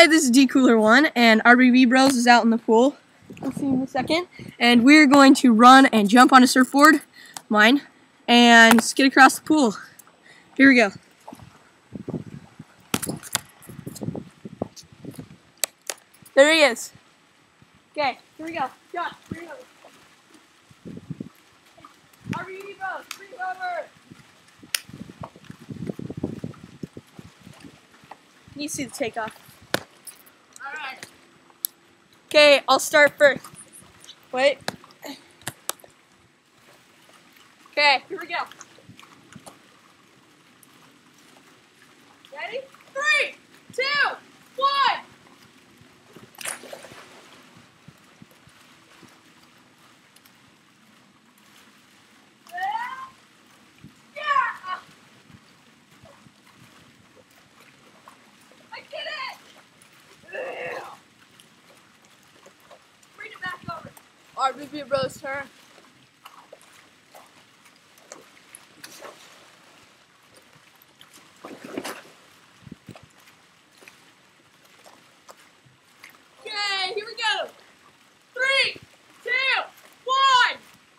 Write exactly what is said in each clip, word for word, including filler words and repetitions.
Hi, this is D Cooler one, and R B B Bros is out in the pool. We'll see you in a second. And we're going to run and jump on a surfboard, mine, and skid across the pool. Here we go. There he is. Okay, here we go. Josh, bring over. R B B Bros, bring over. You see the takeoff. Alright. Okay, I'll start first. Wait. Okay, here we go. Ready? Three, two, one. Yeah! I did it! Bring it back over. R B B Bros turn. Okay, here we go. Three, two, one.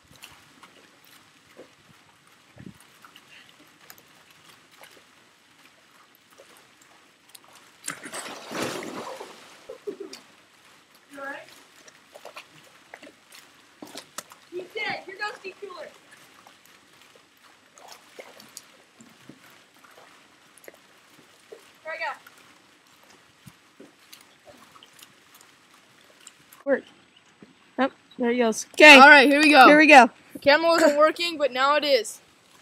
You alright? He's dead. Here goes D Cooler. Here I go. Work. Oh, there he goes. Okay. All right, here we go. Here we go. The camera wasn't working, but now it is.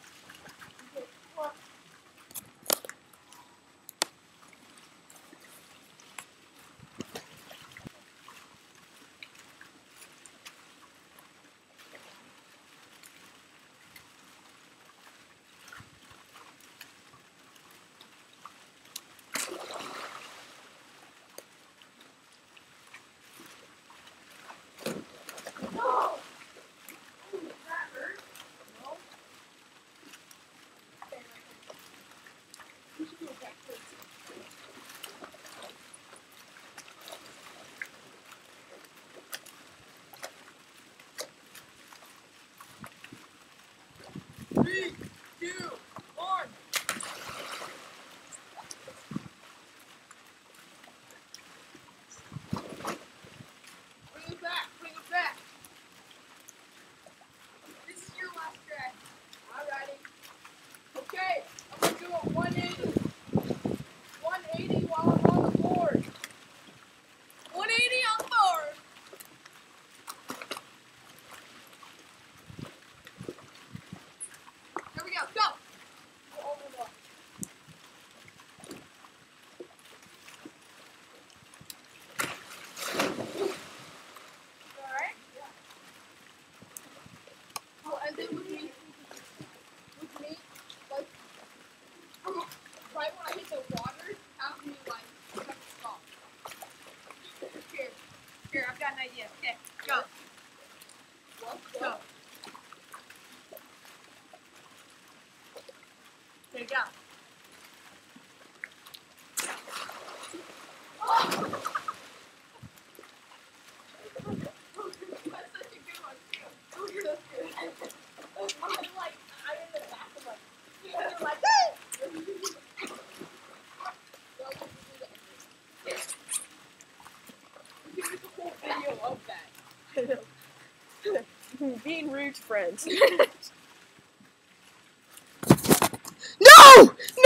Three, two, one. Bring it back, bring it back. This is your last try. Alrighty. Okay, I'm gonna do a one eighty. one eighty while I'm on the board. one eighty on the board. Here we go, go! Over the wall. Alright? Yeah. I'll end it with me. With me. Like, right when I hit the water, have me, like, have to stop. Here. Here, I've got an idea. Okay, go. What? Go. Okay, go. That's such a good one, too. Oh, you're so good. I'm like, I'm in the back of like, you're like, we can make a whole video of that. Being rude to friends. No!